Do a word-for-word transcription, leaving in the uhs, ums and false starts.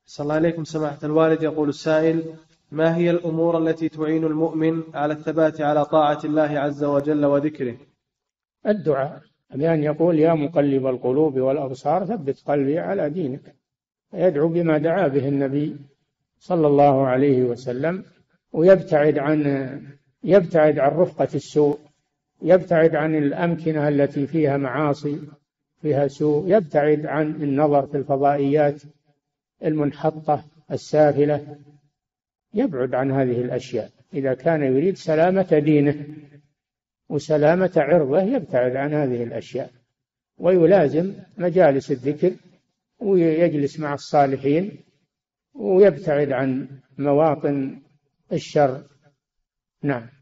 صلى الله عليكم سماحة الوالد. يقول السائل: ما هي الأمور التي تعين المؤمن على الثبات على طاعة الله عز وجل وذكره؟ الدعاء، بأن يقول: يا مقلب القلوب والأبصار ثبت قلبي على دينك، يدعو بما دعا به النبي صلى الله عليه وسلم، ويبتعد عن يبتعد عن رفقة السوء، يبتعد عن الأمكنة التي فيها معاصي فيها سوء، يبتعد عن النظر في الفضائيات المنحطة السافلة، يبعد عن هذه الأشياء. إذا كان يريد سلامة دينه وسلامة عرضه يبتعد عن هذه الأشياء، ويلازم مجالس الذكر، ويجلس مع الصالحين، ويبتعد عن مواطن الشر. نعم.